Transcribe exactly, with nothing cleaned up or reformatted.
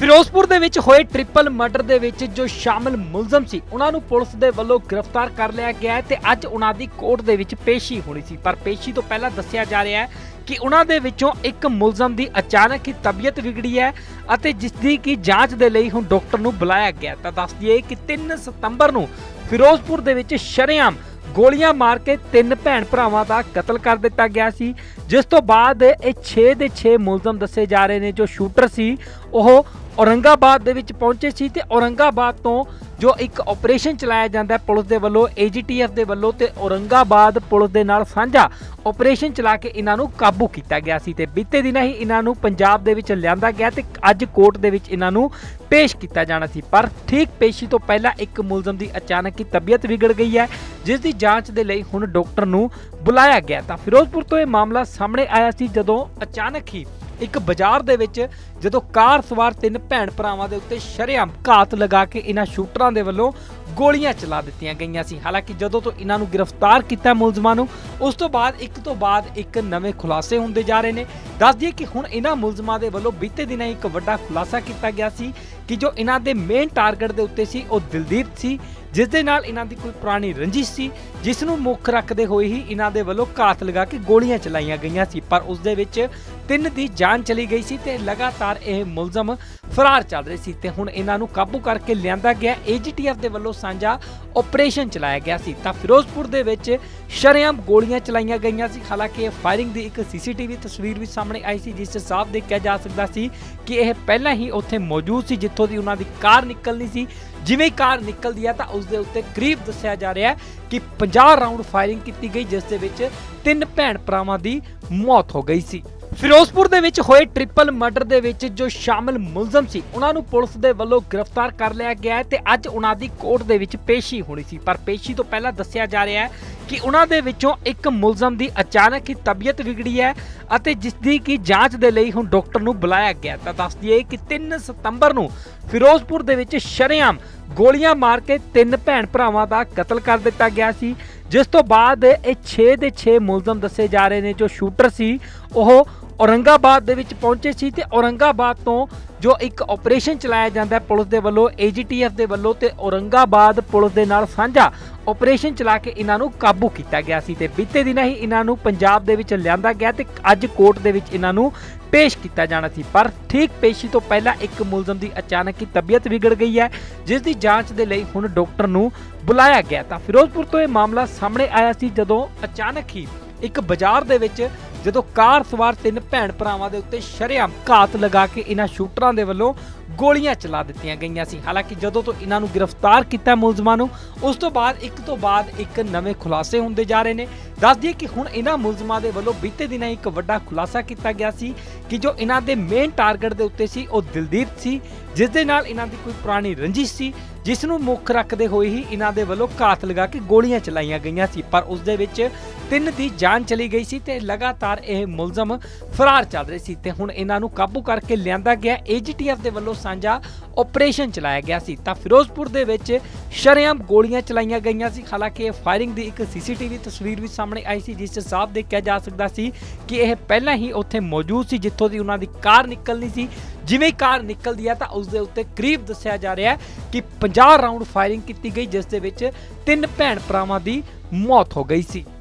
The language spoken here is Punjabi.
ਫਿਰੋਜ਼ਪੁਰ ਦੇ ਵਿੱਚ ਹੋਏ ਟ੍ਰਿਪਲ ਮਰਡਰ ਦੇ ਵਿੱਚ ਜੋ ਸ਼ਾਮਲ ਮੁਲਜ਼ਮ ਸੀ ਉਹਨਾਂ ਨੂੰ ਪੁਲਿਸ ਦੇ ਵੱਲੋਂ ਗ੍ਰਿਫਤਾਰ ਕਰ ਲਿਆ ਗਿਆ ਹੈ ਤੇ ਅੱਜ ਉਹਨਾਂ ਦੀ ਕੋਰਟ ਦੇ ਵਿੱਚ ਪੇਸ਼ੀ ਹੋਣੀ ਸੀ। ਪਰ ਪੇਸ਼ੀ ਤੋਂ ਪਹਿਲਾਂ ਦੱਸਿਆ ਜਾ ਰਿਹਾ ਹੈ ਕਿ ਉਹਨਾਂ ਦੇ ਵਿੱਚੋਂ ਇੱਕ ਮੁਲਜ਼ਮ ਦੀ ਅਚਾਨਕ ਹੀ ਤਬੀਅਤ ਵਿਗੜੀ ਹੈ ਅਤੇ ਜਿਸ ਦੀ ਕਿ ਜਾਂਚ ਦੇ ਲਈ ਹੁਣ ਡਾਕਟਰ ਨੂੰ ਬੁਲਾਇਆ ਗਿਆ। ਤਾਂ ਦੱਸ ਦਈਏ ਕਿ ਤਿੰਨ ਸਤੰਬਰ ਨੂੰ ਫਿਰੋਜ਼ਪੁਰ ਦੇ ਵਿੱਚ ਸ਼ਰੇਆਮ ਗੋਲੀਆਂ ਮਾਰ ਕੇ ਤਿੰਨ ਭੈਣ ਭਰਾਵਾਂ ਦਾ ਕਤਲ ਕਰ ਦਿੱਤਾ ਗਿਆ ਸੀ, ਜਿਸ ਤੋਂ ਬਾਅਦ ਇਹ ਛੇ ਦੇ ਛੇ ਮੁਲਜ਼ਮ ਦੱਸੇ ਜਾ ਰਹੇ ਨੇ ਜੋ ਸ਼ੂਟਰ ਸੀ ਉਹ औरंगाबाद ਦੇ ਵਿੱਚ ਪਹੁੰਚੇ ਸੀ ਤੇ औरंगाबाद ਤੋਂ ਜੋ ਇੱਕ ਆਪਰੇਸ਼ਨ ਚਲਾਇਆ ਜਾਂਦਾ ਪੁਲਿਸ ਦੇ ਵੱਲੋਂ ਏ ਜੀ ਟੀ ਐਫ ਦੇ ਵੱਲੋਂ ਤੇ औरंगाबाद ਪੁਲਿਸ ਦੇ ਨਾਲ ਸਾਂਝਾ ਆਪਰੇਸ਼ਨ ਚਲਾ ਕੇ ਇਹਨਾਂ ਨੂੰ ਕਾਬੂ ਕੀਤਾ ਗਿਆ ਸੀ ਤੇ ਬੀਤੇ ਦਿਨਾਂ ਹੀ ਇਹਨਾਂ ਨੂੰ ਪੰਜਾਬ ਦੇ ਵਿੱਚ ਲਿਆਂਦਾ ਗਿਆ ਤੇ ਅੱਜ ਕੋਰਟ ਦੇ ਵਿੱਚ ਇਹਨਾਂ ਨੂੰ ਪੇਸ਼ ਕੀਤਾ ਜਾਣਾ ਸੀ। ਪਰ ਠੀਕ ਪੇਸ਼ੀ ਤੋਂ ਪਹਿਲਾਂ ਇੱਕ ਮੁਲਜ਼ਮ ਦੀ ਅਚਾਨਕ ਹੀ ਤਬੀਅਤ ਵਿਗੜ ਗਈ ਹੈ, ਜਿਸ ਦੀ ਜਾਂਚ ਦੇ ਲਈ ਹੁਣ ਡਾਕਟਰ ਨੂੰ ਬੁਲਾਇਆ ਗਿਆ। ਤਾਂ ਫਿਰੋਜ਼ਪੁਰ ਤੋਂ ਇਹ ਮਾਮਲਾ ਸਾਹਮਣੇ ਆਇਆ ਸੀ ਜਦੋਂ ਅਚਾਨਕ ਹੀ ਇੱਕ ਬਾਜ਼ਾਰ ਦੇ ਵਿੱਚ ਜਦੋਂ ਕਾਰ ਸਵਾਰ ਤਿੰਨ ਭੈਣ ਭਰਾਵਾਂ ਦੇ ਉੱਤੇ ਸ਼ਰੇਆਮ ਘਾਤ ਲਗਾ ਕੇ ਇਹਨਾਂ ਸ਼ੂਟਰਾਂ ਦੇ ਵੱਲੋਂ ਗੋਲੀਆਂ ਚਲਾ ਦਿੱਤੀਆਂ ਗਈਆਂ ਸੀ। ਹਾਲਾਂਕਿ ਜਦੋਂ ਤੋਂ ਇਹਨਾਂ ਨੂੰ ਗ੍ਰਿਫਤਾਰ ਕੀਤਾ ਮੁਲਜ਼ਮਾਂ ਨੂੰ, ਉਸ ਤੋਂ ਬਾਅਦ ਇੱਕ ਤੋਂ ਬਾਅਦ ਇੱਕ ਨਵੇਂ ਖੁਲਾਸੇ ਹੁੰਦੇ ਜਾ ਰਹੇ ਨੇ। ਦੱਸ ਦਈਏ ਕਿ ਹੁਣ ਇਹਨਾਂ ਮੁਲਜ਼ਮਾਂ ਦੇ ਵੱਲੋਂ ਬੀਤੇ ਦਿਨਾਂ ਇੱਕ ਵੱਡਾ ਖੁਲਾਸਾ ਕੀਤਾ ਗਿਆ ਸੀ ਕਿ ਜੋ ਇਹਨਾਂ ਦੇ ਮੇਨ ਟਾਰਗੇਟ ਦੇ ਉੱਤੇ ਸੀ ਉਹ ਦਿਲਦੀਪ ਸੀ, ਜਿਸ ਦੇ ਨਾਲ ਇਹਨਾਂ ਦੀ ਕੋਈ ਪੁਰਾਣੀ ਰੰਜਿਸ਼ ਸੀ, ਜਿਸ ਨੂੰ ਮੁੱਖ ਰੱਖਦੇ ਹੋਏ ਹੀ ਇਹਨਾਂ ਦੇ ਵੱਲੋਂ ਘਾਤ ਲਗਾ ਕੇ ਗੋਲੀਆਂ ਚਲਾਈਆਂ ਗਈਆਂ ਸੀ। ਪਰ ਉਸ ਦੇ ਵਿੱਚ ਤਿੰਨ ਦੀ ਜਾਨ ਚਲੀ ਗਈ ਸੀ ਤੇ ਲਗਾਤਾਰ ਇਹ ਮੁਲਜ਼ਮ ਫਰਾਰ ਚੱਲ ਰਹੇ ਸੀ ਤੇ ਹੁਣ ਇਹਨਾਂ ਨੂੰ ਕਾਬੂ ਕਰਕੇ ਲਿਆਂਦਾ ਗਿਆ। ਏ ਜੀ ਟੀ ਐਫ ਦੇ ਵੱਲੋਂ ਸਾਂਝਾ ਆਪਰੇਸ਼ਨ ਚਲਾਇਆ ਗਿਆ ਸੀ ਤਾਂ ਫਿਰੋਜ਼ਪੁਰ ਦੇ ਵਿੱਚ ਸ਼ਰੇਆਮ ਗੋਲੀਆਂ ਚਲਾਈਆਂ ਗਈਆਂ ਸੀ। ਹਾਲਾਂਕਿ ਇਹ ਫਾਇਰਿੰਗ ਦੀ ਇੱਕ ਸੀ ਸੀ ਟੀ ਵੀ ਤਸਵੀਰ ਵੀ ਸਾਹਮਣੇ ਆਈ ਸੀ, ਜਿਸ 'ਚ ਸਾਫ਼ ਦੇਖਿਆ ਜਾ ਸਕਦਾ ਸੀ ਕਿ ਇਹ ਪਹਿਲਾਂ ਹੀ ਉੱਥੇ ਮੌਜੂਦ ਸੀ ਜਿੱਥੋਂ ਦੀ ਉਹਨਾਂ ਦੀ ਕਾਰ ਨਿਕਲਣੀ ਸੀ। ਜਿਵੇਂ ਹੀ ਕਾਰ ਨਿਕਲਦੀ ਹੈ ਤਾਂ ਉਸ ਦੇ ਉੱਤੇ ਕਰੀਬ ਦੱਸਿਆ ਜਾ ਰਿਹਾ ਹੈ ਕਿ ਪੰਜਾਹ ਰਾਉਂਡ ਫਾਇਰਿੰਗ ਕੀਤੀ ਗਈ, ਜਿਸ ਦੇ ਵਿੱਚ ਤਿੰਨ ਭੈਣ ਭਰਾਵਾਂ ਦੀ ਮੌਤ ਹੋ ਗਈ ਸੀ। ਫਿਰੋਜ਼ਪੁਰ ਦੇ ਵਿੱਚ ਹੋਏ ਟ੍ਰਿਪਲ ਮਰਡਰ ਦੇ ਵਿੱਚ ਜੋ ਸ਼ਾਮਲ ਮੁਲਜ਼ਮ ਸੀ ਉਹਨਾਂ ਨੂੰ ਪੁਲਿਸ ਦੇ ਵੱਲੋਂ ਗ੍ਰਿਫਤਾਰ ਕਰ ਲਿਆ ਗਿਆ ਹੈ ਤੇ ਅੱਜ ਉਹਨਾਂ ਦੀ ਕੋਰਟ ਦੇ ਵਿੱਚ ਪੇਸ਼ੀ ਹੋਣੀ ਸੀ। ਪਰ ਪੇਸ਼ੀ ਤੋਂ ਪਹਿਲਾਂ ਦੱਸਿਆ ਜਾ ਰਿਹਾ ਹੈ ਕਿ ਉਹਨਾਂ ਦੇ ਵਿੱਚੋਂ ਇੱਕ ਮੁਲਜ਼ਮ ਦੀ ਅਚਾਨਕ ਹੀ ਤਬੀਅਤ ਵਿਗੜੀ ਹੈ ਅਤੇ ਜਿਸ ਦੀ ਕਿ ਜਾਂਚ ਦੇ ਲਈ ਹੁਣ ਡਾਕਟਰ ਨੂੰ ਬੁਲਾਇਆ ਗਿਆ। ਤਾਂ ਦੱਸ ਦਈਏ ਕਿ ਤਿੰਨ ਸਤੰਬਰ ਨੂੰ ਫਿਰੋਜ਼ਪੁਰ ਦੇ ਵਿੱਚ ਸ਼ਰੇਆਮ ਗੋਲੀਆਂ ਮਾਰ ਕੇ ਤਿੰਨ ਭੈਣ ਭਰਾਵਾਂ ਦਾ ਕਤਲ ਕਰ ਦਿੱਤਾ ਗਿਆ ਸੀ, ਜਿਸ ਤੋਂ ਬਾਅਦ ਇਹ ਛੇ ਦੇ ਛੇ ਮੁਲਜ਼ਮ ਦੱਸੇ ਜਾ ਰਹੇ ਨੇ ਜੋ ਸ਼ੂਟਰ ਸੀ ਉਹ औरंगाबाद ਦੇ ਵਿੱਚ ਪਹੁੰਚੇ ਸੀ ਤੇ औरंगाबाद ਤੋਂ ਜੋ ਇੱਕ ਆਪਰੇਸ਼ਨ ਚਲਾਇਆ ਜਾਂਦਾ ਪੁਲਿਸ ਦੇ ਵੱਲੋਂ ਏ ਜੀ ਟੀ ਐਫ ਦੇ ਵੱਲੋਂ ਤੇ औरंगाबाद ਪੁਲਿਸ ਦੇ ਨਾਲ ਸਾਂਝਾ ਆਪਰੇਸ਼ਨ ਚਲਾ ਕੇ ਇਹਨਾਂ ਨੂੰ ਕਾਬੂ ਕੀਤਾ ਗਿਆ ਸੀ ਤੇ ਬੀਤੇ ਦਿਨਾਂ ਹੀ ਇਹਨਾਂ ਨੂੰ ਪੰਜਾਬ ਦੇ ਵਿੱਚ ਲਿਆਂਦਾ ਗਿਆ ਤੇ ਅੱਜ ਕੋਰਟ ਦੇ ਵਿੱਚ ਇਹਨਾਂ ਨੂੰ ਪੇਸ਼ ਕੀਤਾ ਜਾਣਾ ਸੀ। ਪਰ ਠੀਕ ਪੇਸ਼ੀ ਤੋਂ ਪਹਿਲਾਂ ਇੱਕ ਮੁਲਜ਼ਮ ਦੀ ਅਚਾਨਕ ਹੀ ਤਬੀਅਤ ਵਿਗੜ ਗਈ ਹੈ, ਜਿਸ ਦੀ ਜਾਂਚ ਦੇ ਲਈ ਹੁਣ ਡਾਕਟਰ ਨੂੰ ਬੁਲਾਇਆ ਗਿਆ। ਤਾਂ ਫਿਰੋਜ਼ਪੁਰ ਤੋਂ ਇਹ ਮਾਮਲਾ ਸਾਹਮਣੇ ਆਇਆ ਸੀ ਜਦੋਂ ਅਚਾਨਕ ਹੀ ਇੱਕ ਬਾਜ਼ਾਰ ਦੇ ਵਿੱਚ ਜਦੋਂ ਕਾਰ ਸਵਾਰ ਤਿੰਨ ਭੈਣ ਭਰਾਵਾਂ ਦੇ ਉੱਤੇ ਸ਼ਰੇਆਮ ਘਾਤ ਲਗਾ ਕੇ ਇਹਨਾਂ ਸ਼ੂਟਰਾਂ ਦੇ ਵੱਲੋਂ ਗੋਲੀਆਂ ਚਲਾ ਦਿੱਤੀਆਂ ਗਈਆਂ ਸੀ। ਹਾਲਾਂਕਿ ਜਦੋਂ ਤੋਂ ਇਹਨਾਂ ਨੂੰ ਗ੍ਰਿਫਤਾਰ ਕੀਤਾ ਮੁਲਜ਼ਮਾਂ ਨੂੰ, ਉਸ ਤੋਂ ਬਾਅਦ ਇੱਕ ਤੋਂ ਬਾਅਦ ਇੱਕ ਨਵੇਂ ਖੁਲਾਸੇ ਹੁੰਦੇ ਜਾ ਰਹੇ ਨੇ। ਦੱਸ ਦਈਏ ਕਿ ਹੁਣ ਇਹਨਾਂ ਮੁਲਜ਼ਮਾਂ ਦੇ ਵੱਲੋਂ ਬੀਤੇ ਦਿਨਾਂ ਇੱਕ ਵੱਡਾ ਖੁਲਾਸਾ ਕੀਤਾ ਗਿਆ ਸੀ ਕਿ ਜੋ ਇਹਨਾਂ ਦੇ ਮੇਨ ਟਾਰਗੇਟ ਦੇ ਉੱਤੇ ਸੀ ਉਹ ਦਿਲਦੀਪ ਸੀ, ਜਿਸ ਦੇ ਨਾਲ ਇਹਨਾਂ ਦੀ ਕੋਈ ਪੁਰਾਣੀ ਰੰਜਿਸ਼ ਸੀ, ਜਿਸ ਨੂੰ ਮੁੱਖ ਰੱਖਦੇ ਹੋਏ ਹੀ ਇਹਨਾਂ ਦੇ ਵੱਲੋਂ ਘਾਤ ਲਗਾ ਕੇ ਗੋਲੀਆਂ ਚਲਾਈਆਂ ਗਈਆਂ ਸੀ। ਪਰ ਉਸ ਦੇ ਵਿੱਚ ਤਿੰਨ ਦੀ ਜਾਨ ਚਲੀ ਗਈ ਸੀ ਤੇ ਲਗਾਤਾਰ ਇਹ ਮੁਲਜ਼ਮ ਫਰਾਰ ਚੱਲ ਰਹੇ ਸੀ ਤੇ ਹੁਣ ਇਹਨਾਂ ਨੂੰ ਕਾਬੂ ਕਰਕੇ ਲਿਆਂਦਾ ਗਿਆ। ਏ ਜੀ ਟੀ ਐਫ ਦੇ ਵੱਲੋਂ ਸਾਂਝਾ ਆਪਰੇਸ਼ਨ ਚਲਾਇਆ ਗਿਆ ਸੀ ਤਾਂ ਫਿਰੋਜ਼ਪੁਰ ਦੇ ਵਿੱਚ ਸ਼ਰੇਆਮ ਗੋਲੀਆਂ ਚਲਾਈਆਂ ਗਈਆਂ ਸੀ। ਹਾਲਾਂਕਿ ਇਹ ਫਾਇਰਿੰਗ ਦੀ ਇੱਕ ਸੀ ਸੀ ਟੀ ਵੀ ਤਸਵੀਰ ਵੀ ਸਾਹਮਣੇ ਆਈ ਸੀ, ਜਿਸ 'ਚ ਸਾਫ਼ ਦੇਖਿਆ ਜਾ ਸਕਦਾ ਸੀ ਕਿ ਇਹ ਪਹਿਲਾਂ ਹੀ ਉੱਥੇ ਮੌਜੂਦ ਸੀ ਜਿੱਥੋਂ ਦੀ ਉਹਨਾਂ ਦੀ ਕਾਰ ਨਿਕਲਣੀ ਸੀ। ਜਿਵੇਂ ਹੀ ਕਾਰ ਨਿਕਲਦੀ ਹੈ ਤਾਂ ਉਸ ਦੇ ਉੱਤੇ ਕਰੀਬ ਦੱਸਿਆ ਜਾ ਰਿਹਾ ਹੈ ਕਿ ਪੰਜਾਹ ਰਾਉਂਡ ਫਾਇਰਿੰਗ ਕੀਤੀ ਗਈ, ਜਿਸ ਦੇ ਵਿੱਚ ਤਿੰਨ ਭੈਣ ਭਰਾਵਾਂ ਦੀ ਮੌਤ ਹੋ ਗਈ ਸੀ।